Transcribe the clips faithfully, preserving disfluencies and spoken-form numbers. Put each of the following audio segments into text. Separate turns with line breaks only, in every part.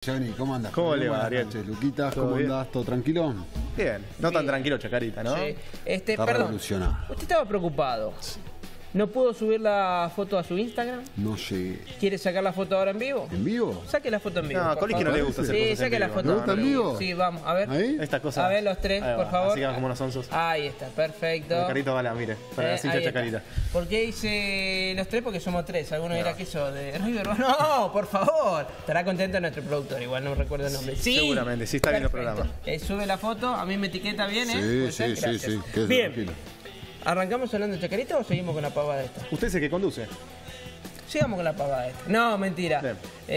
Johnny, ¿cómo andas?
¿Cómo le va, Ariel?
Luquitas, ¿cómo
bien?
andás? ¿Todo tranquilo?
Bien, no tan tranquilo Chacarita, ¿no?
Sí. Este,
Está
perdón,
revolucionado.
usted estaba preocupado. ¿No pudo subir la foto a su Instagram?
No llegué.
¿Quiere sacar la foto ahora en vivo?
¿En vivo?
Saque la foto en vivo.
No, a
por
Coliski no
favor.
le gusta hacer
Sí,
cosas en
saque la
vivo.
foto.
¿Le gusta en vivo?
Sí, vamos, a ver.
¿Ahí?
Estas cosas.
A ver los tres,
Ahí
por
va,
favor.
Así quedamos como unos onzos.
Ahí está, perfecto.
Chacarita, vale, mire, para
Eh,
así
ahí
Chacarita.
está. ¿Por qué hice los tres? Porque somos tres. Alguno dirá que eso de River. No, por favor. Estará contento nuestro productor. Igual no recuerdo el nombre. Sí.
Seguramente, sí está viendo el
Perfecto.
programa.
Eh, sube la foto. A mí me etiqueta bien, ¿eh?
Sí,
¿Puede
sí,
ser?
sí,
Gracias.
sí. Quédese
Bien.
tranquilo.
¿Arrancamos hablando de Chacarita o seguimos con la pavada esta?
Usted es el que conduce.
Sigamos con la pavada esta. No, mentira.
Bien.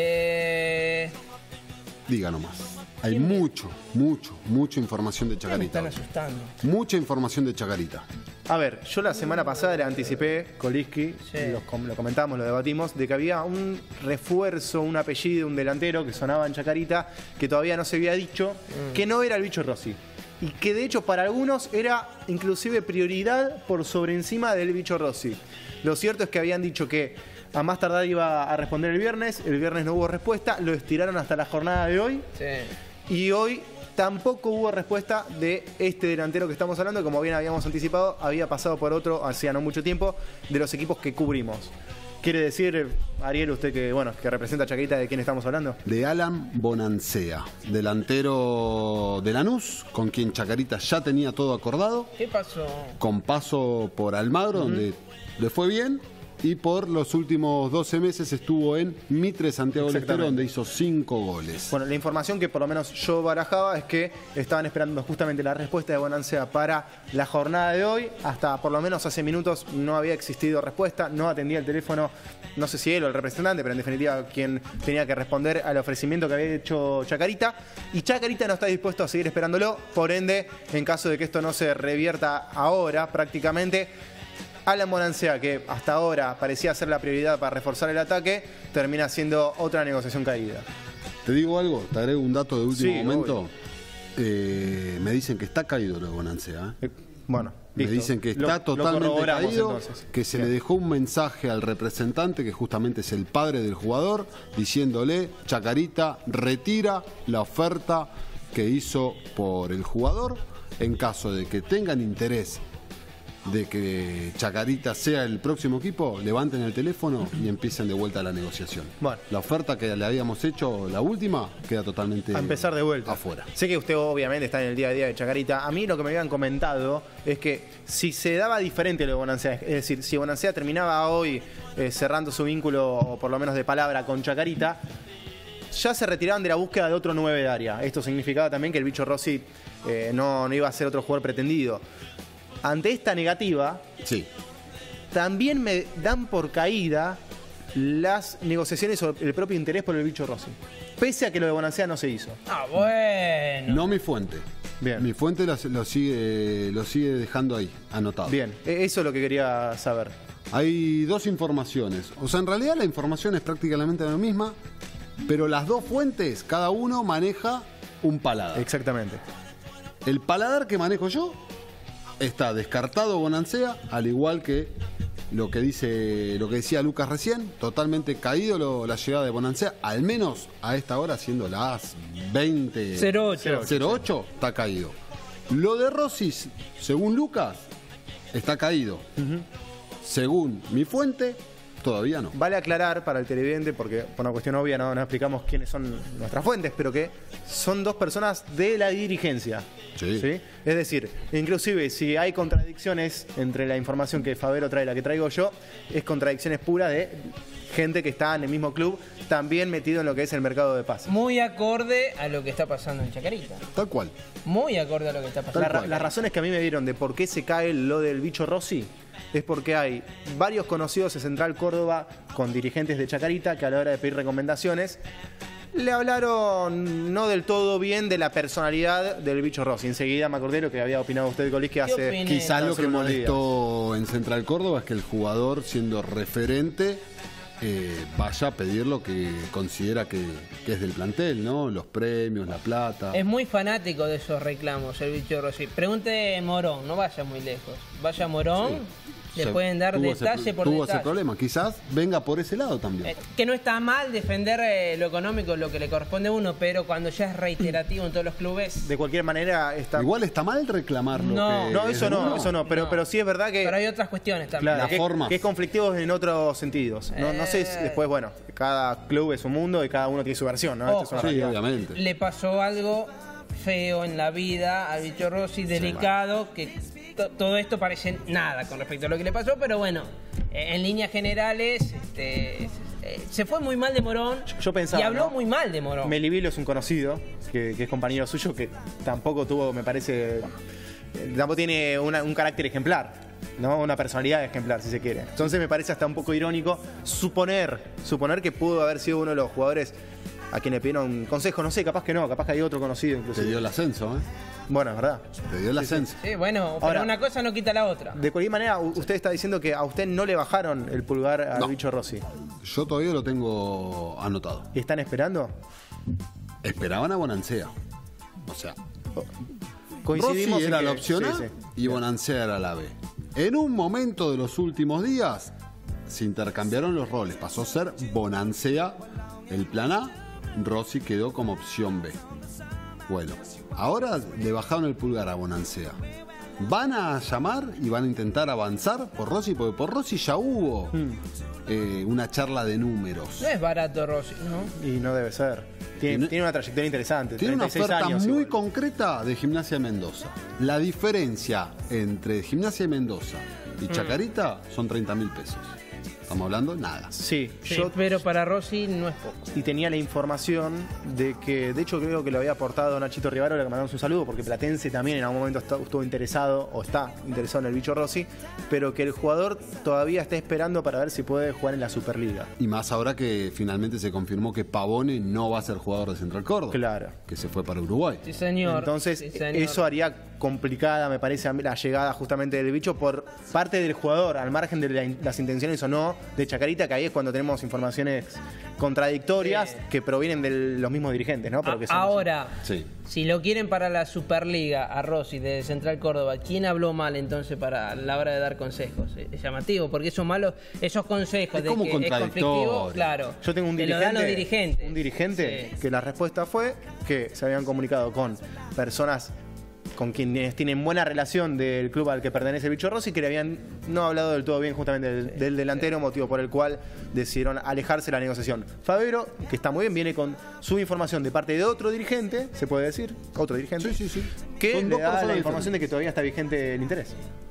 Eh...
Diga nomás. Hay mucho, mucho, mucha información de
Me
Chacarita.
están asustando.
Mucha información de Chacarita.
A ver, yo la semana pasada le anticipé, Coliski,
Sí.
lo, com- lo comentamos, lo debatimos, de que había un refuerzo, un apellido, un delantero que sonaba en Chacarita, que todavía no se había dicho,
Mm.
que no era el Bicho Rossi. Y que de hecho para algunos era inclusive prioridad por sobre encima del Bicho Rossi. Lo cierto es que habían dicho que a más tardar iba a responder el viernes, el viernes no hubo respuesta, lo estiraron hasta la jornada de hoy.
Sí.
Y hoy tampoco hubo respuesta de este delantero que estamos hablando, como bien habíamos anticipado, había pasado por otro hacía no mucho tiempo de los equipos que cubrimos. Quiere decir, Ariel, usted que bueno que representa a Chacarita, ¿de quién estamos hablando?
De Alan Bonansea, delantero de Lanús, con quien Chacarita ya tenía todo acordado,
¿Qué pasó?
con paso por Almagro, donde le fue bien, y por los últimos doce meses estuvo en Mitre Santiago del Estero,
Exactamente.
donde hizo cinco goles.
Bueno, la información que por lo menos yo barajaba es que estaban esperando justamente la respuesta de Bonansea para la jornada de hoy. Hasta por lo menos hace minutos no había existido respuesta, no atendía el teléfono, no sé si él o el representante, pero en definitiva quien tenía que responder al ofrecimiento que había hecho Chacarita. Y Chacarita no está dispuesto a seguir esperándolo, por ende, en caso de que esto no se revierta ahora prácticamente, Alan Bonansea, que hasta ahora parecía ser la prioridad para reforzar el ataque, termina siendo otra negociación caída.
Te digo algo, te agrego un dato de último
Sí,
momento. Eh, me dicen que está caído lo de Bonansea. ¿eh?
Eh, Bueno,
Me
listo.
dicen que
Lo-
está
lo
totalmente
corroboramos,
caído,
entonces.
que se
Bien.
le dejó un mensaje al representante, que justamente es el padre del jugador, diciéndole, Chacarita retira la oferta que hizo por el jugador. En caso de que tengan interés de que Chacarita sea el próximo equipo, levanten el teléfono y empiecen de vuelta la negociación.
Bueno.
La oferta que le habíamos hecho, la última, queda totalmente
A empezar de vuelta.
afuera.
Sé que usted obviamente está en el día a día de Chacarita. A mí lo que me habían comentado es que si se daba diferente lo de Bonansea, es decir, si Bonansea terminaba hoy eh, cerrando su vínculo, o por lo menos de palabra, con Chacarita, ya se retiraban de la búsqueda de otro nueve de área. Esto significaba también que el Bicho Rossi eh, no, no iba a ser otro jugador pretendido. Ante esta negativa,
Sí.
también me dan por caída las negociaciones sobre el propio interés por el Bicho Rossi. Pese a que lo de Bonansea no se hizo.
Ah, bueno.
No mi fuente.
Bien.
Mi fuente lo, lo sigue, lo sigue dejando ahí, anotado.
Bien, e- eso es lo que quería saber.
Hay dos informaciones. O sea, en realidad la información es prácticamente la misma, pero las dos fuentes, cada uno maneja un paladar.
Exactamente.
El paladar que manejo yo está descartado Bonansea, al igual que lo que dice, lo que decía Lucas recién, totalmente caído lo- la llegada de Bonansea, al menos a esta hora, siendo las veinte
cero ocho.
cero ocho, está caído. Lo de Rossi, según Lucas, está caído. Según mi fuente, todavía no.
Vale aclarar para el televidente, porque por una cuestión obvia no, no explicamos quiénes son nuestras fuentes, pero que son dos personas de la dirigencia.
Sí.
Es decir, inclusive si hay contradicciones entre la información que Favero trae y la que traigo yo, es contradicciones puras de gente que está en el mismo club, también metido en lo que es el mercado de pases.
Muy acorde a lo que está pasando en Chacarita.
Tal cual.
Muy acorde a lo que está pasando.
La ra-
cual.
las razones que a mí me dieron de por qué se cae lo del Bicho Rossi es porque hay varios conocidos de Central Córdoba con dirigentes de Chacarita que a la hora de pedir recomendaciones le hablaron no del todo bien de la personalidad del Bicho Rossi. Enseguida me acordé lo que había opinado usted, Coliski, hace
opiné?
Quizás
tan
lo que
solo unos días.
molestó en Central Córdoba es que el jugador, siendo referente, eh, vaya a pedir lo que considera que, que es del plantel, ¿no? Los premios, la plata.
Es muy fanático de esos reclamos, el Bicho Rossi. Pregunte Morón, no vaya muy lejos. Vaya a Morón le
se-
pueden dar
tuvo
detalle
ese,
por
tuvo
detalle.
ese problema. Quizás venga por ese lado también.
Eh, que no está mal defender eh, lo económico, lo que le corresponde a uno, pero cuando ya es reiterativo en todos los clubes.
De cualquier manera está...
Igual está mal reclamar lo
No.
que
No, eso
es
no,
uno.
eso no, pero,
No.
pero sí es verdad que...
Pero hay otras cuestiones también.
Claro,
Las
que,
formas.
que es conflictivo en otros sentidos. No, no sé si
Eh.
después, bueno, cada club es un mundo y cada uno tiene su versión, ¿no? Esto es una
Ojo.
Sí,
realidad.
obviamente.
Le pasó algo feo en la vida al bicho Rossi, delicado, que to- todo esto parece nada con respecto a lo que le pasó, pero bueno, eh, en líneas generales este, eh, se fue muy mal de Morón
Yo pensaba,
y habló
¿no?
muy mal de Morón.
Melivilo es un conocido, que, que es compañero suyo, que tampoco tuvo, me parece, eh, tampoco tiene una- un carácter ejemplar, ¿no? Una personalidad ejemplar, si se quiere. Entonces me parece hasta un poco irónico suponer, suponer que pudo haber sido uno de los jugadores a quien le pidieron consejo, no sé, capaz que no, capaz que hay otro conocido
Te
inclusive.
dio el ascenso, ¿eh?
Bueno, es verdad.
Te dio el ascenso.
Sí, bueno, pero
Ahora-
una cosa no quita la otra.
De cualquier manera, u- usted está diciendo que a usted no le bajaron el pulgar al
No.
bicho Rossi.
Yo todavía lo tengo anotado.
¿Y están esperando?
Esperaban a Bonancea. O sea,
Coincidimos
Rossi
en
era
que-
la opción A
sí, sí.
y Bonancea era la B. En un momento de los últimos días se intercambiaron los roles. Pasó a ser Bonancea el plan A, Rossi quedó como opción B. Bueno, ahora le bajaron el pulgar a Bonancea. Van a llamar y van a intentar avanzar por Rossi, porque por Rossi ya hubo
Hmm.
eh, una charla de números.
No es barato Rossi, ¿no?
Y no debe ser. Tiene,
Y no-
tiene una trayectoria interesante.
Tiene una
treinta y seis
oferta
años
muy
igual.
concreta de Gimnasia de Mendoza. La diferencia entre Gimnasia de Mendoza
Mm.
y Chacarita son treinta mil pesos. Estamos hablando nada.
Sí,
Sí,
yo
pero para Rossi no es poco.
y tenía la información de que, de hecho creo que lo había aportado Nachito Rivaro, le mandamos un saludo, porque Platense también en algún momento está- estuvo interesado, o está interesado en el bicho Rossi, pero que el jugador todavía está esperando para ver si puede jugar en la Superliga.
Y más ahora que finalmente se confirmó que Pavone no va a ser jugador de Central Córdoba.
Claro.
Que se fue para Uruguay.
Sí, señor.
Entonces,
Sí, señor.
eso haría complicada, me parece, a mí, la llegada justamente del bicho por parte del jugador, al margen de la- las intenciones o no de Chacarita, que ahí es cuando tenemos informaciones contradictorias
Sí.
que provienen de los mismos dirigentes, ¿no? Pero que
A-
son-
Ahora,
Sí.
si lo quieren para la Superliga, a Rossi de Central Córdoba, ¿quién habló mal entonces para la hora de dar consejos? Es llamativo, porque esos malos, esos consejos
Es
de
como
que es
contradictorio.
conflictivo, claro.
Yo tengo un
que
dirigente,
lo dan los dirigentes.
un dirigente
Sí.
que la respuesta fue que se habían comunicado con personas con quienes tienen buena relación del club al que pertenece el bicho Rossi, que le habían no hablado del todo bien justamente del, del delantero, motivo por el cual decidieron alejarse de la negociación. Favero, que está muy bien, viene con su información de parte de otro dirigente, se puede decir, otro dirigente,
Sí, sí, sí.
que
Son
le
dos
da la
personas
información de que todavía está vigente el interés.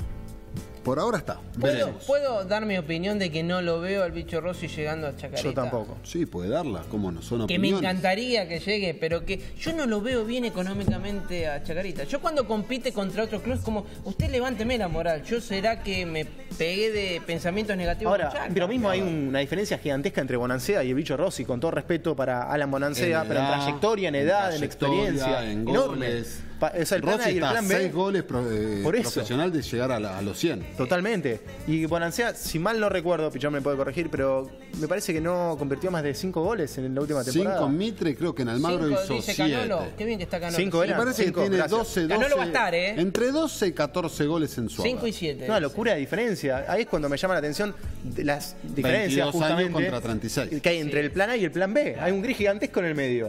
Por ahora está.
¿Puedo,
Veremos.
puedo dar mi opinión de que no lo veo al bicho Rossi llegando a Chacarita?
Yo tampoco.
Sí, puede darla. ¿Cómo no? Son
Que me
opiniones.
encantaría que llegue, pero que yo no lo veo bien económicamente a Chacarita. Yo cuando compite contra otro club, es como, usted levánteme la moral. Yo será que me pegué de pensamientos negativos.
Ahora,
con Chaca?
pero mismo hay una diferencia gigantesca entre Bonancea y el bicho Rossi, con todo respeto para Alan Bonancea,
En
pero en
edad,
trayectoria, en
en
edad, en
trayectoria,
experiencia,
en
enorme.
goles.
Pa- o sea, el plan
Rossi
A y el
está a
plan
seis
B,
goles pro- eh,
Por eso.
profesional de llegar a, la- a los cien.
totalmente. Y Bonancea, si mal no recuerdo, Pichón me puede corregir, pero me parece que no convirtió más de cinco goles en la última temporada.
Cinco en Mitre, creo que en Almagro
Cinco,
hizo
dice
siete.
Canolo. Qué bien que está Canolo.
Cinco
Me
eran.
parece
Cinco,
que tiene
gracias.
doce, doce.
Canolo va a estar, ¿eh?
Entre doce y catorce goles en su
cinco
haber.
y siete.
Una locura de diferencia. Ahí es cuando me llama la atención de las diferencias
veintidós años
justamente
contra treinta y seis.
que hay entre el plan A y el plan B. Hay un gris gigantesco en el medio.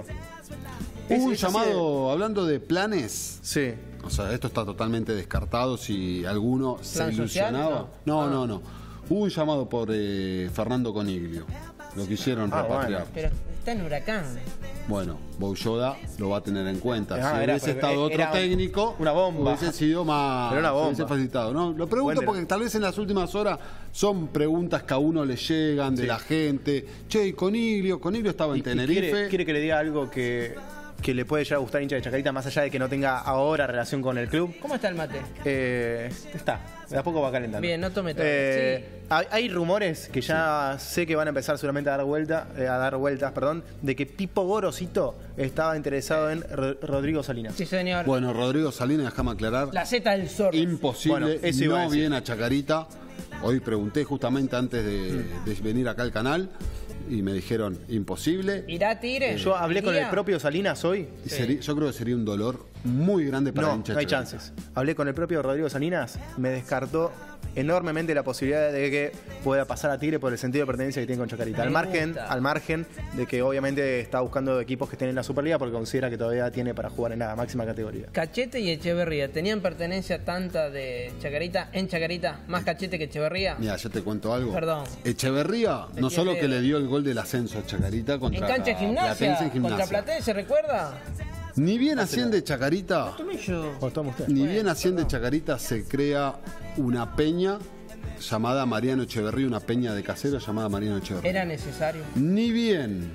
Hubo un
Es- es así
llamado, hablando de planes,
de- Sí.
o sea, esto está totalmente descartado si alguno se
¿Plan social?
ilusionaba. No,
Ah.
no, no. Hubo un llamado por eh, Fernando Coniglio. Lo quisieron
Ah,
repatriar.
Pero está en Huracán.
Bueno, Bouyoda lo va a tener en cuenta.
Ah,
si
era-
hubiese estado otro
era
técnico,
una bomba.
hubiese sido más.
Era una bomba.
se hubiese facilitado. No, lo pregunto
Buen
porque tal vez en las últimas horas son preguntas que a uno le llegan de
Sí.
la gente. Che, y Coniglio, Coniglio estaba en
Y- y
Tenerife.
quiere, quiere que le diga algo que, que le puede llegar a gustar a hincha de Chacarita, más allá de que no tenga ahora relación con el club.
¿Cómo está el mate?
Eh, está, de a poco va calentando.
Bien, no tome todo.
Eh, hay, hay rumores que ya sé que van a empezar seguramente a dar vuelta, eh, a dar vueltas, perdón, de que Pipo Gorosito estaba interesado en Ro- Rodrigo Salinas.
Sí, señor.
Bueno, Rodrigo Salinas, déjame aclarar.
La Z del zorro.
Imposible,
Bueno, eso iba a
no
decir.
viene a Chacarita. Hoy pregunté justamente antes de, de venir acá al canal y me dijeron imposible.
¿Irá a Tigre?
Yo hablé con
¿Iría?
el propio Salinas hoy.
Y sería- yo creo que sería un dolor muy grande para el
No,
hincha
no hay
Chacarita.
chances. Hablé con el propio Rodrigo Salinas, me descartó enormemente la posibilidad de que pueda pasar a Tigre por el sentido de pertenencia que tiene con Chacarita. Al
Me
margen,
gusta.
al margen de que obviamente está buscando equipos que estén en la Superliga porque considera que todavía tiene para jugar en la máxima categoría.
Cachete y Echeverría, ¿tenían pertenencia tanta de Chacarita en Chacarita? ¿Más Cachete que Echeverría?
Mira, yo te cuento algo.
Perdón.
Echeverría, no
Te
solo
quiero.
que le dio el gol del ascenso a Chacarita contra
En cancha de gimnasia,
Platense en
contra
Gimnasia.
Platense, ¿recuerda?
Ni bien asciende Chacarita,
Tomé yo.
¿Cómo toma usted?
ni bien asciende Chacarita, se crea una peña llamada Mariano Echeverría, una peña de casero llamada Mariano Echeverría.
Era necesario.
Ni bien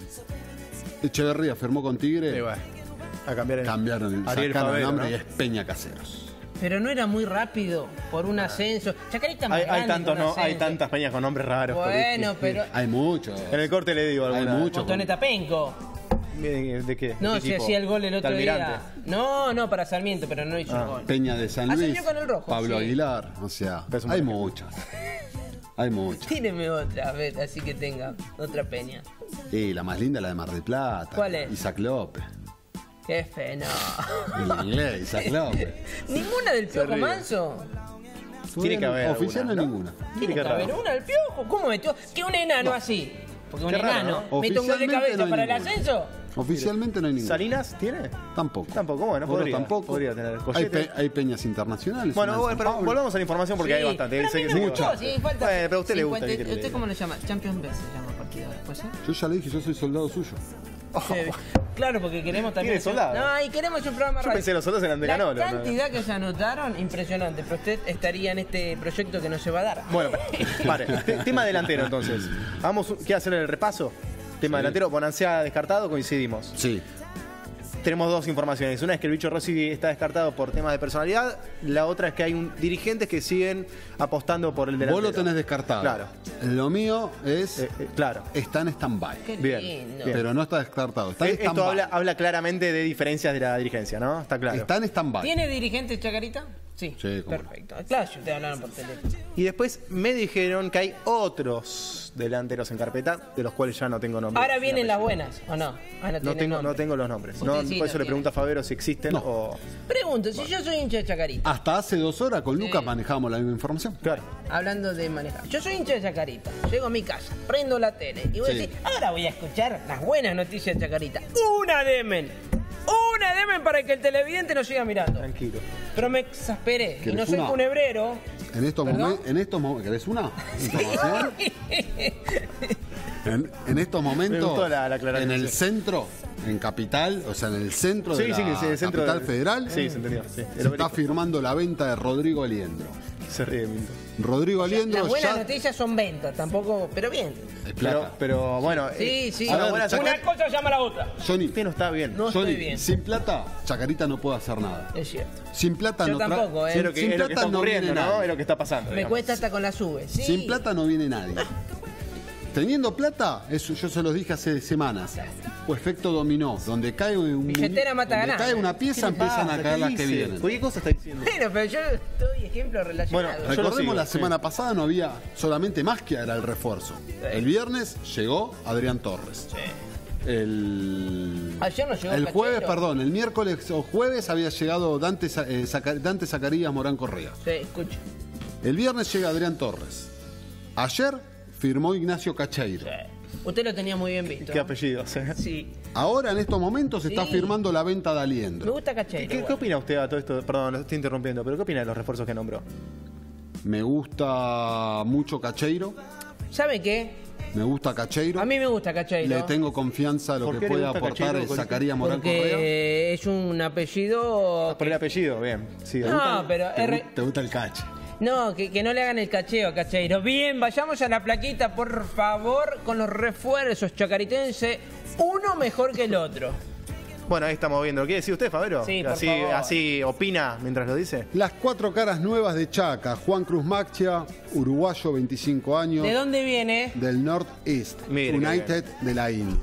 Echeverría firmó con Tigre,
Sí, bueno, a cambiar el...
cambiaron el,
Ariel
sacaron el
Favero,
nombre
¿no?
y es Peña Caseros.
Pero no era muy rápido por un ascenso. Chacarita es más
Hay, hay
grande
tantos,
que un
¿no? Hay
ascenso.
tantas peñas con nombres raros.
Bueno,
porque-
pero...
Hay muchos.
En el corte le digo
Hay
alguna.
mucho.
Montoneta Penco.
¿De, de qué?
No,
¿De
si
tipo?
hacía el gol el
¿De
otro
Almirante?
día. No, no, para Sarmiento, pero no hizo
Ah,
el gol.
Peña de San
Ascendió
Luis,
con el rojo,
Pablo
sí.
Aguilar, o sea,
Pero son
hay
muy
muchas. Hay muchas.
Tíreme otra, vez, así que tenga otra peña.
Y la más linda la de Mar del Plata.
¿Cuál es?
Isaac López.
Qué fe, no.
El inglés, Isaac López.
¿Ninguna del Piojo
ríe.
Manso?
Tiene que haber
Oficial
alguna,
no
¿no?
ninguna.
Tiene que
Qué
haber
raro.
una del Piojo. ¿Cómo metió? Que un enano así. Porque un
Qué raro,
enano
¿no?
mete un gol de
Oficialmente
cabeza
no hay
para el
ninguna.
ascenso.
Oficialmente no hay ninguna.
¿Salinas tiene?
Tampoco.
Tampoco, bueno,
Oro
podría.
tampoco.
Podría tener
Hay,
Coyete.
pe- hay peñas internacionales.
Bueno,
una en
bueno,
San
pero
Pablo.
volvamos a la información porque
Sí,
hay bastante.
pero a
Sé
mí
que-
me
sé que-
gustó, sí, falta
Bueno, pero a usted le gusta.
cincuenta.
¿qué quiere que
¿Usted
le
cómo
diga?
lo llama? Champions B se llama partido después, ¿eh?
Yo ya le dije, yo soy soldado suyo.
Sí, claro, porque queremos también.
¿Quiere soldado?
No, y queremos un programa
Yo
radio.
pensé los soldados eran de
La
Canolo, ¿no?
cantidad que se anotaron, impresionante. Pero usted estaría en este proyecto que no se va a dar.
Bueno, pare. Te- Tema delantero entonces. Vamos, ¿qué hacer el repaso? Tema delantero, Bonancea descartado, coincidimos.
Sí.
Tenemos dos informaciones. Una es que el bicho Rossi está descartado por temas de personalidad. La otra es que hay un, dirigentes que siguen apostando por el delantero.
Vos lo tenés descartado.
Claro.
Lo mío es.
Eh, eh, claro.
Está en stand-by.
Qué
Bien,
lindo.
bien.
Pero no está descartado. Está en
Eh, Esto
stand-by.
habla, habla claramente de diferencias de la dirigencia, ¿no? Está claro.
Está en stand-by.
¿Tiene dirigente Chacarita? Sí.
Sí, cómo no.
Perfecto. Claro, si ustedes hablaron por teléfono.
Y después me dijeron que hay otros delanteros en carpeta, de los cuales ya no tengo nombre.
Ahora vienen las buenas, ¿o no? Ah,
No
tiene
tengo,
nombre.
no tengo los nombres.
Usted
No,
sí
por
lo
eso le
tiene.
pregunto a Favero si existen
No.
o.
Pregunto, si yo soy hincha de Chacarita,
Hasta hace dos horas con Lucas
Sí.
manejamos la misma información.
Claro.
hablando de manejar. Yo soy hincha de Chacarita, llego a mi casa, prendo la tele y voy
Sí.
a decir, ahora voy a escuchar las buenas noticias de Chacarita. Una demen, una demen para que el televidente nos siga mirando.
Tranquilo.
Pero me exasperé y
¿Querés
no soy
una?
cunebrero.
En estos
¿Perdón?
momentos, en estos momentos, ¿querés una información? En, en estos
Me
momentos,
gustó la- la aclaración,
en el
sí.
centro, en Capital, o sea, en el centro de
Sí,
la
sí, que sí, el centro
Capital
de-
Federal,
Sí, se entendió. Sí. El
se está
obelisco.
firmando la venta de Rodrigo Aliendro.
Se ríe, Minto.
Rodrigo Aliendro
Las buenas
ya
noticias son ventas, tampoco, pero bien.
es
Pero,
plata.
pero bueno.
Sí,
eh,
sí.
a ver,
A ver,
buena-
Chacar-
Una cosa llama a la otra.
Johnny,
Usted no está bien.
No
Johnny,
estoy bien.
sin plata, Chacarita no puede hacer nada.
Es cierto.
Sin plata
Yo
no tra-
tampoco, ¿eh?
Es lo que,
sin
es lo que
plata
está
no
ocurriendo,
viene
¿no?
nadie.
Es lo que está pasando.
Me
digamos.
cuesta hasta con las uvas. Sí.
Sin plata no viene nadie. Teniendo plata, eso yo se los dije hace semanas, o efecto dominó, donde cae un,
Billetera mata
donde
ganada.
cae una
¿Qué
pieza,
le
empiezan
pasa?
a caer
¿Qué
las que
dice?
vienen.
¿Qué cosa está diciendo?
Bueno, pero yo doy ejemplos relacionados.
Bueno, yo lo
Recordemos
sigo,
la
sí.
semana pasada no había solamente Masquia era el refuerzo. El viernes llegó Adrián Torres. El,
Ayer no llegó
el
Cachero.
jueves, perdón, el miércoles o jueves había llegado Dante, Sa- eh, Zaca- Dante Zacarías Morán Correa.
Sí, escucho.
El viernes llega Adrián Torres. Ayer firmó Ignacio Cacheiro.
Usted lo tenía muy bien visto.
¿Qué
¿no?
apellidos? eh?
Sí.
Ahora en estos momentos se está
Sí.
firmando la venta de
Me
Aliendro.
gusta
¿Qué,
Cacheiro.
qué,
igual.
qué opina usted a todo esto? Perdón, lo estoy interrumpiendo, pero ¿qué opina de los refuerzos que nombró?
Me gusta mucho Cacheiro.
¿Sabe qué?
Me gusta Cacheiro.
A mí me gusta Cacheiro.
Le tengo confianza a lo
¿Por
que
qué le
puede
gusta
aportar
Cacheiro?
Zacarías Morán Correa.
Porque es un apellido.
Por el apellido, bien. Sí,
No, pero
¿Te,
R-
gu- te gusta el cache?
No, que, que no le hagan el cacheo a Cacheiro. Bien, vayamos a la plaquita, por favor, con los refuerzos chacaritenses. Uno mejor que el otro.
Bueno, ahí estamos viendo. ¿Qué decía usted, Favero?
Sí, por
así,
favor.
así opina mientras lo dice.
Las cuatro caras nuevas de Chaca. Juan Cruz Macchia, uruguayo, veinticinco años,
¿De dónde viene?
del Northeast
Mire qué
United de la India.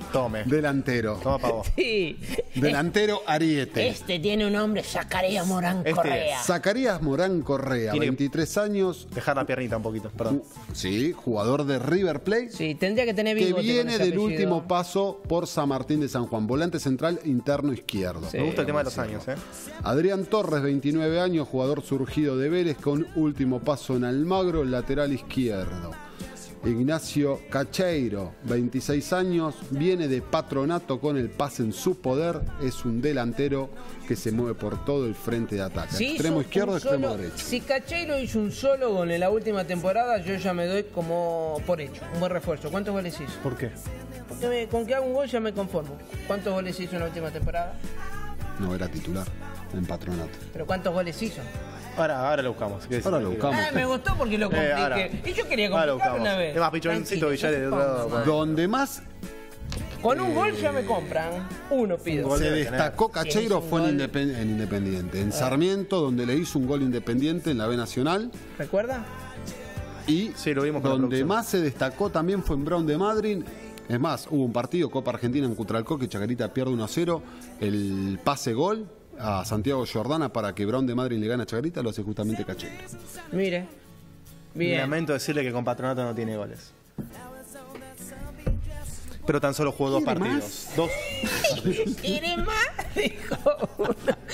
Tome.
Delantero.
Toma para vos.
Sí.
Delantero Ariete.
Este tiene un nombre, Zacarías Morán
Este
Correa.
Zacarías Morán Correa,
Tiene-
veintitrés años.
Dejar la piernita un poquito, perdón.
Sí, jugador de River Plate.
Sí, tendría que tener
Que
bigote con
viene
ese
del
apellido.
último paso por San Martín de San Juan. Volante central interno izquierdo.
Me gusta el tema de los años, ¿eh?
Adrián Torres, veintinueve años, jugador surgido de Vélez con último paso en Almagro, lateral izquierdo. Ignacio Cacheiro, veintiséis años, viene de Patronato con el pase en su poder, es un delantero que se mueve por todo el frente de ataque.
Si
Extremo
hizo
izquierdo,
un
extremo
solo-
derecho.
Si Cacheiro hizo un solo gol en la última temporada, yo ya me doy como por hecho, un buen refuerzo. ¿Cuántos goles hizo?
¿Por qué?
Porque me- con que haga un gol ya me conformo. ¿Cuántos goles hizo en la última temporada?
No era titular en Patronato.
¿Pero cuántos goles hizo?
Ahora, ahora lo buscamos. ¿Qué
Ahora
decís?
lo buscamos.
Ah, me gustó porque lo compliqué.
ahora.
y yo quería
Ahora lo
complicar
buscamos.
una vez.
Es más, Pichoncito
Tranquilo,
Villares
no
del
se
otro lado,
pongan
bueno.
mal.
Donde más
Con un gol ya me compran. Uno pido.
gol
se
debe tener.
destacó Cacheiro
Sí, es un
fue en,
gol.
Independ- en Independiente. En Sarmiento, donde le hizo un gol Independiente en la B Nacional.
¿Recuerda?
Y
Sí, lo vimos con la
donde
producción.
más se destacó también fue en Brown de Madrid. Es más, hubo un partido, Copa Argentina en Cutralcó, que Chacarita pierde uno a cero. El pase gol a Santiago Jordana para que Brown de Madrid le gane a Chacarita lo hace justamente Cacheiro.
Mire. Bien.
Lamento decirle que con Patronato no tiene goles. Pero tan solo jugó dos
¿Quiere
partidos.
más?
Dos.
¿Quiere más? Dijo uno.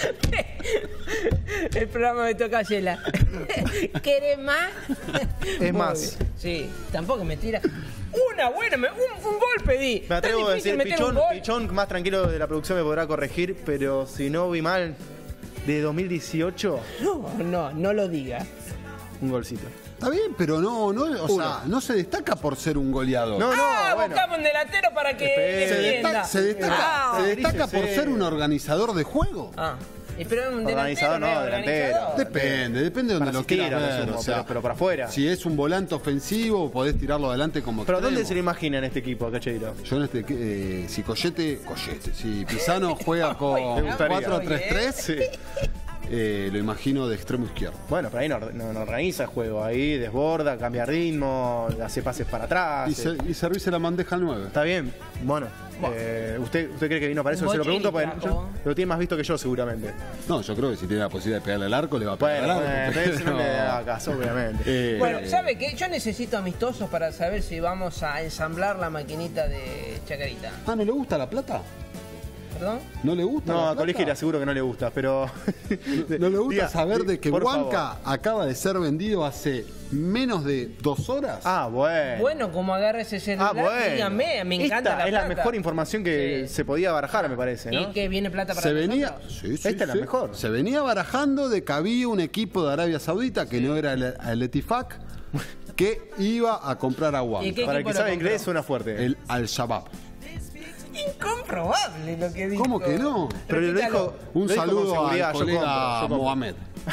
El programa me toca Yela. ¿Quiere más?
Es
Muy
más.
bien. Sí, tampoco me tira. Una buena, me- un, un gol pedí.
Me atrevo
Tan
a
difícil
decir,
meter un
Pichón,
gol.
Pichón, más tranquilo de la producción, me podrá corregir, pero si no vi mal, de dos mil dieciocho,
No, no, no lo diga.
un golcito.
Está bien, pero no, no, o sea, no se destaca por ser un goleador.
No, no,
ah,
bueno.
buscamos un delantero para que
Espere.
se,
defienda.
destaca, se destaca,
Ah,
se destaca por
Federico,
ser un organizador de juego.
ah. Y pero un
Organizador
delantero,
no, delantero.
organizador.
Depende, depende de donde
Para
lo quieras
asistir,
ver.
asumo,
O sea,
pero- pero para afuera.
Si es un volante ofensivo, podés tirarlo adelante como
Pero
extremo.
¿dónde se lo imagina en este equipo, Cacheiro?
Yo en este, eh, si Collete, Collete, si Pisano juega con
Me gustaría.
cuatro tres tres,
Sí.
eh, lo imagino de extremo izquierdo.
Bueno, pero ahí no, no- no organiza el juego, ahí desborda, cambia ritmo, hace pases para atrás.
Y,
eh.
se, y servirse la bandeja al nueve.
Está bien, bueno. eh, ¿usted, ¿Usted cree que vino para eso?
Un
Se lo pregunto
Bochini
porque
trajo.
yo- lo tiene más visto que yo seguramente.
No, yo creo que si tiene la posibilidad de pegarle al arco, le va a pegar
Bueno,
al
bueno,
arco.
pero eso no
pero-
le da caso, obviamente.
Eh,
Bueno, ¿sabe qué? Yo necesito amistosos para saber si vamos a ensamblar la maquinita de Chacarita.
Ah, ¿no le gusta la plata?
¿Perdón?
¿No le gusta
No,
la
a
plata?
Colegio le aseguro que no le gusta, pero.
¿No le gusta
Diga,
saber de que
por
Huanca
favor.
acaba de ser vendido hace menos de dos horas?
Ah, bueno.
Bueno, como agarre ese
ah,
celular,
bueno.
dígame, me encanta
Esta
la
es la
plata.
mejor información que
Sí.
se podía barajar, me parece, ¿no?
¿Y que viene plata para
Se venía,
nosotros?
sí, sí,
Esta es la
sí.
mejor.
Se venía barajando de que había un equipo de Arabia Saudita que no era el, el Etifak que iba a comprar a Huanca.
¿Y qué
Para el
equipo
que
lo
sabe
compró?
inglés suena fuerte.
El Al-Shabaab.
Incomprobable lo que dijo.
¿Cómo que no?
Pero lo
Repítalo.
dijo.
Un
lo dijo con
saludo
seguridad,
al
yo
colega
compro, yo compro.
Mohamed.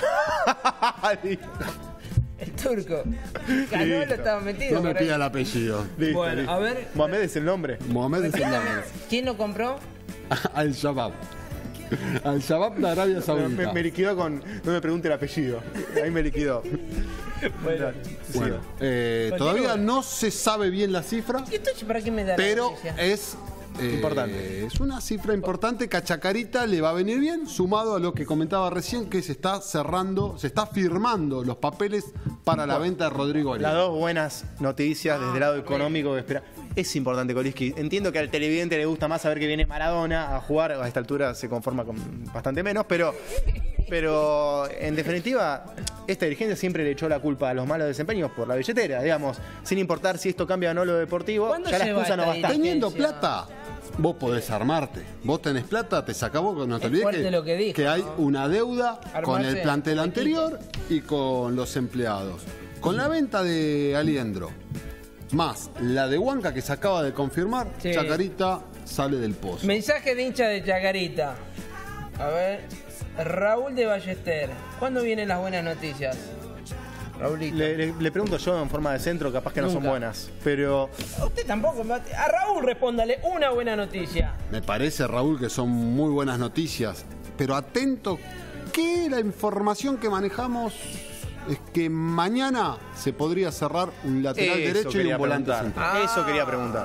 El turco. Ganó, lo estaba metido.
No me
por ahí.
pida el apellido.
Listo,
Bueno,
listo.
a ver.
Mohamed es el nombre.
Mohamed es el nombre.
¿Quién lo compró?
Al-Shabaab. Al-Shabaab de Arabia
Me,
Saudita.
me liquidó con. No me pregunte el apellido. Ahí me liquidó.
Bueno.
Bueno, eh,
Continúa.
todavía no se sabe bien la cifra,
¿Y entonces para qué me da la
pero
noticia?
es eh,
Importante.
Es una cifra importante que a Chacarita le va a venir bien, sumado a lo que comentaba recién, que se está cerrando, se está firmando los papeles para la venta de Rodrigo
Las
Arias.
dos buenas noticias desde el lado económico que espera. Es importante, Koliski. Entiendo que al televidente le gusta más saber que viene Maradona a jugar. A esta altura se conforma con bastante menos, pero, pero en definitiva, esta dirigencia siempre le echó la culpa a los malos desempeños por la billetera, digamos. Sin importar si esto cambia o no lo deportivo,
¿Cuándo
ya la
se va
excusa no
esta
va a estar.
Teniendo
dirigencia?
plata, vos podés armarte. Vos tenés plata, te sacás vos, no te
Es
olvides
fuerte
que,
lo que dijo,
hay
¿no?
una deuda con
Armarse
el plantel
un
anterior y con los empleados. Con la venta de Aliendro, más la de Huanca que se acaba de confirmar,
Sí.
Chacarita sale del pozo.
Mensaje de hincha de Chacarita. A ver. Raúl de Ballester. ¿Cuándo vienen las buenas noticias? Raulito.
Le, le- le pregunto yo en forma de centro, capaz que no son
Nunca.
buenas. Pero
Usted tampoco. A Raúl respóndale una buena noticia.
Me parece, Raúl, que son muy buenas noticias, pero atento que la información que manejamos es que mañana se podría cerrar un lateral
eso
derecho y
quería
un volante
preguntar.
central.
Ah.
Eso quería preguntar.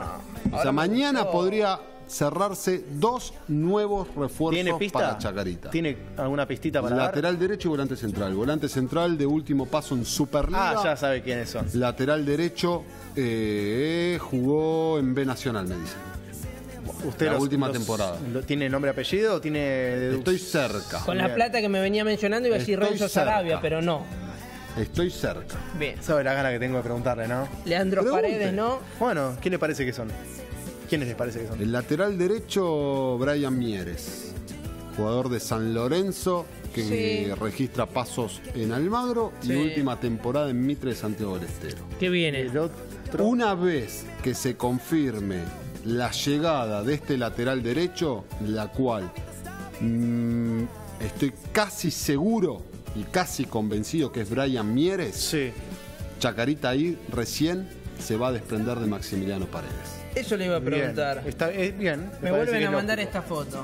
O
Ahora
sea,
me
mañana
gustó.
podría cerrarse dos nuevos
¿Tiene
refuerzos
pista?
para Chacarita.
¿Tiene alguna pistita para dar?
Lateral derecho y volante central. Volante central de último paso en Superliga.
Ah, ya sabe quiénes son.
Lateral derecho eh, jugó en B Nacional, me dicen.
¿Usted
La
los-
última
los-
temporada.
lo- ¿Tiene nombre y apellido o tiene deduc-
Estoy cerca.
Con la
Bien.
plata que me venía mencionando iba a decir
Estoy
Renzo
cerca.
Sarabia, pero no.
Estoy cerca.
Bien.
Sabe la gana que tengo de preguntarle, ¿no?
Leandro
Pregunte.
Paredes, ¿no?
Bueno, ¿qué le parece que son? ¿Quiénes les parece que son?
El lateral derecho, Brian Mieres, jugador de San Lorenzo, que
Sí.
registra pasos en Almagro
Sí.
y última temporada en Mitre de Santiago del Estero.
¿Qué viene?
El otro.
Una vez que se confirme la llegada de este lateral derecho, la cual mm, estoy casi seguro y casi convencido que es Brian Mieres,
Sí.
Chacarita ahí recién se va a desprender de Maximiliano Paredes.
Eso le iba a preguntar.
Bien. Está eh, bien.
Me
parece
vuelven
que
a
es
mandar
lógico.
esta foto.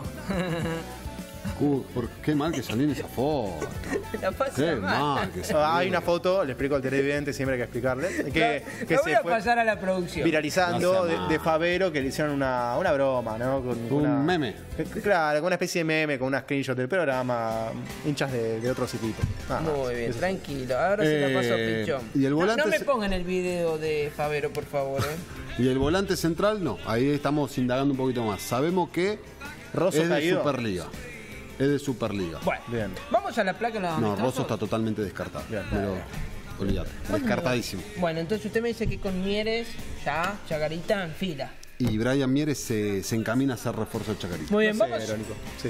Uh, por qué mal que salió en esa foto.
La pasa
Qué
mal.
mal que salió.
Ah, hay una foto, le explico al televidente, siempre hay que explicarle, que,
La-
que
la voy
se
a
fue
pasar a la producción.
viralizando
No sea
de,
mal.
de Favero, que le hicieron una, una broma, ¿no? Con
Un
una-
meme.
que- Claro, con una especie de meme, con una screenshot del programa, hinchas de, de otros equipos. Nada más.
Muy bien,
Eso.
tranquilo. Ahora se la paso a
Eh,
Pichón.
y el
No-
volante
no, me
se-
pongan el video de Favero, por favor. ¿eh?
Y el volante central, no. Ahí estamos indagando un poquito más. Sabemos que
Rosso
es de
caído.
Superliga. Es de Superliga.
Bueno,
Bien.
vamos a la placa de los
No,
amistosos.
Rosso está totalmente descartado.
Bien.
Pero, olvídate. Descartadísimo.
Bueno, entonces usted me dice que con Mieres, ya, Chacarita en fila.
Y Brian Mieres se, se encamina a ser refuerzo de Chacarita.
Muy bien,
No sé,
vamos.
irónico. Sí.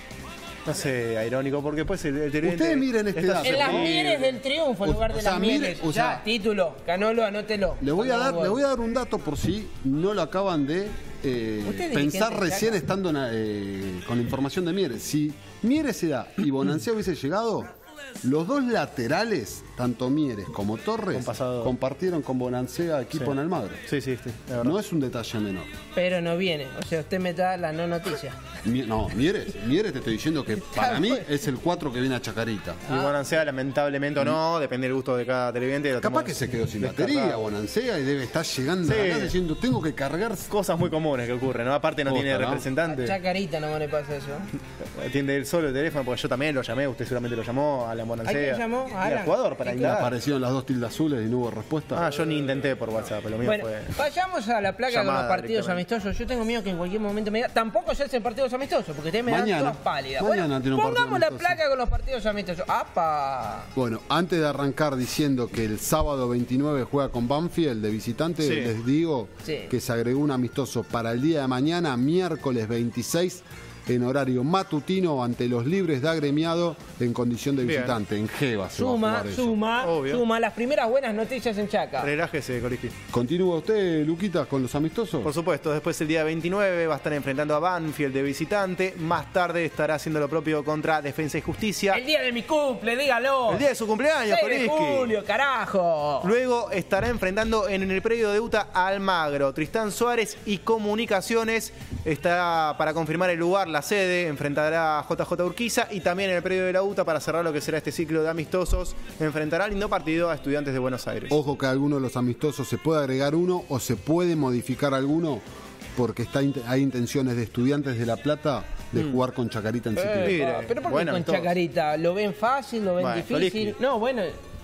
No sé, irónico, porque pues el, el televidente
Ustedes miren este
está
dato.
En las
Sí.
Mieres del triunfo en
O-
lugar
o
de
sea,
las
mire,
Mieres.
o sea,
ya, título, Canolo, anótelo.
Le voy a dar,
Cuando
le
voy.
voy a dar un dato por si no lo acaban de eh,
Usted es
pensar
dirigente,
recién
Chaca.
estando en, eh, con la información de Mieres. Si Mieres se da y Bonancea hubiese llegado, los dos laterales, tanto Mieres como Torres,
Con pasado.
compartieron con Bonancea equipo
Sí.
en Almagro.
Sí, sí, sí, es verdad.
No es un detalle menor.
Pero no viene. O sea, usted me da la no noticia.
Mi- no, Mieres, Mieres te estoy diciendo que para mí
bueno.
es el cuatro que viene a Chacarita.
Y Bonancea, lamentablemente o no, depende del gusto de cada televidente. lo
Capaz
tomamos
que se quedó sin
descartado.
batería, Bonancea, y debe estar llegando
Sí.
acá diciendo, tengo que cargar.
Cosas muy comunes que ocurren, ¿no? Aparte no
Posta,
tiene
¿no?
representante.
Chacarita no le pasa eso.
Atiende él solo el teléfono, porque yo también lo llamé, usted seguramente lo llamó, a la Bonancea.
¿A quién llamó?
Y
¿A
al
Alan?
jugador para
¿Y qué?
indagar.
Aparecieron las dos tildas azules y no hubo respuesta.
Ah, yo ni intenté por WhatsApp, lo mío
Bueno,
fue.
vayamos a la placa con
Llamada
los partidos
directamente.
amistosos. Yo tengo miedo que en cualquier momento me diga. Tampoco se hacen partidos amistosos, porque ustedes me
Mañana.
dan todas pálidas.
Mañana
Bueno,
tiene un partido
pongamos la
amistoso.
placa con los partidos amistosos. ¡Apa!
Bueno, antes de arrancar diciendo que el sábado veintinueve juega con Banfield de visitante,
Sí.
les digo
Sí.
que se agregó un amistoso para el día de mañana, miércoles veintiséis, en horario matutino ante los libres de agremiado en condición de
Bien.
visitante, en Geva se va a
Suma,
jugar eso.
suma,
Obvio.
suma. Las primeras buenas noticias en Chaca.
Relájese, Coliski.
¿Continúa usted, Luquita, con los amistosos?
Por supuesto, después el día veintinueve va a estar enfrentando a Banfield de visitante. Más tarde estará haciendo lo propio contra Defensa y Justicia.
El día de mi cumple, dígalo.
El día de su cumpleaños,
seis de
Coliski.
julio, carajo.
Luego estará enfrentando en el predio de Uta a Almagro. Tristán Suárez y Comunicaciones estará para confirmar el lugar, la sede. Enfrentará a J J Urquiza y también en el predio de la Uta para cerrar lo que será este ciclo de amistosos. Enfrentará al lindo partido a Estudiantes de Buenos Aires.
Ojo que a alguno de los amistosos se puede agregar uno o se puede modificar alguno porque está, int- hay intenciones de Estudiantes de La Plata de jugar con Chacarita en
Eh,
City.
Mire,
pa, pero ¿por qué
bueno,
con
todos.
Chacarita? ¿Lo ven fácil? ¿Lo ven
Bueno,
difícil?
Coliski.
No, bueno,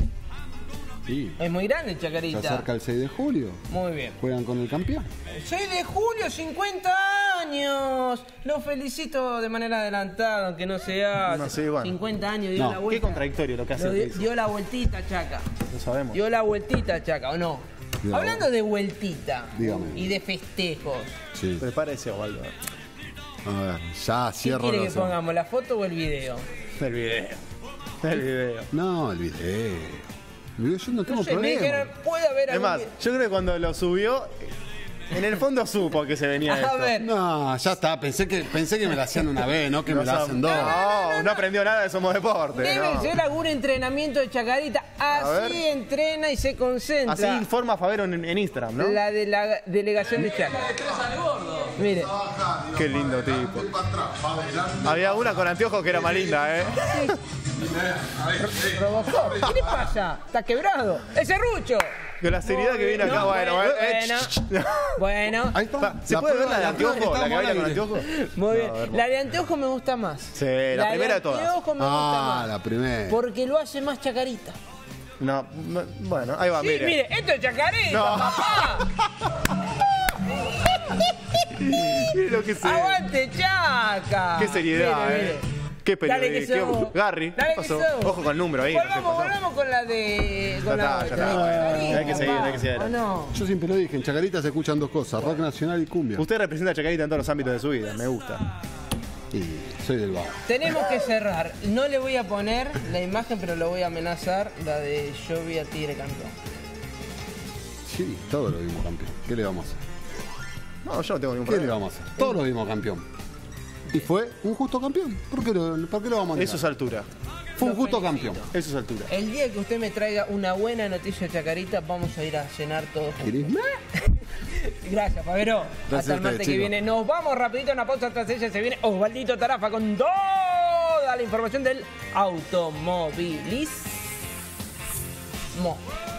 Sí.
es muy grande el
Se
Chacarita.
acerca el seis de julio.
Muy bien.
Juegan con el campeón.
seis de julio, cincuenta años. Lo felicito de manera adelantada, aunque no sea.
No, sí, bueno.
cincuenta años, dio
No,
la
qué
vuelta.
Qué contradictorio lo que hace
Lo
el
di-
que hizo.
dio la vueltita, Chaca.
Lo sabemos.
Dio la vueltita, Chaca, ¿o no?
Dio la
Hablando de vueltita
Dígame.
y de festejos,
Sí.
Prepárese, Osvaldo.
A ver, ya
¿qué
cierro
quiere que
los
pongamos, la foto o el video?
El video. El video.
No, el video. El video yo no tengo
No sé, me
problema.
dijeron, puede haber
Es
algún
más,
video?
yo creo que cuando lo subió, en el fondo supo que se venía
A
esto.
ver.
No, ya está. Pensé que, pensé que me la hacían una vez, no que me
No
la
som-
hacen dos.
No, no aprendió nada de Somos Deporte.
Debe
no.
ser algún entrenamiento de Chacarita. Así
ver.
entrena y se concentra.
Así informa Favero en, en Instagram, ¿no?
La de la delegación de Chaca. Mire,
Qué lindo tipo. Había una con anteojos que era más linda, ¿eh?
Robocop. ¿Qué le pasa? ¿Está quebrado? ¡El serrucho!
Con la seriedad que viene acá,
No,
bueno,
bueno,
eh,
bueno.
Ahí está.
¿Se puede ver la de anteojo?
prueba
¿La que
está
baila con
mal.
anteojo?
Muy bien.
No, hermoso.
La de anteojo me gusta más.
Sí, la primera de todas.
La de anteojo me gusta
Ah,
más.
la primera.
Porque lo hace más Chacarita.
No, no, bueno, ahí va,
Sí,
mire.
mire, esto es Chacarita,
No.
papá.
Mire lo que se...
Aguante, Chaca.
Qué seriedad,
Mire,
eh.
mire.
Qué
Dale que
periodismo.
somos.
Garry,
Dale
¿qué
que
pasó?
somos.
Ojo con el número ahí. no sé qué
Volvamos,
pasó.
volvamos con la de. Con
Ya
la,
está, ya
con la
está.
Chacarita,
Hay que seguir,
papá.
hay que seguir.
¿O no?
Yo siempre lo dije, en Chacarita se escuchan dos cosas, rock nacional y cumbia.
Usted representa a Chacarita en todos los ámbitos de su vida, me gusta.
Y soy del bajo.
Tenemos que cerrar. No le voy a poner la imagen, pero lo voy a amenazar. La de Yo vi a Tigre campeón.
Sí, todos lo vimos campeón. ¿Qué le vamos a hacer?
No, yo no tengo ningún
¿Qué le
problema.
vamos a hacer? Todos lo vimos campeón. Y fue un justo campeón. ¿Por qué lo, por qué lo vamos a
Eso
negar?
es altura.
Fue un
Lo
justo
felicito.
campeón.
Eso es altura.
El día que usted me traiga una buena noticia de Chacarita, vamos a ir a cenar todos juntos.
¿Querés más?
Gracias, Fabero.
Gracias
Hasta
a
el martes
ustedes,
que
chicos.
viene. Nos vamos rapidito a una pausa. Tras ella se viene Osvaldito Tarafa con toda la información del automovilismo.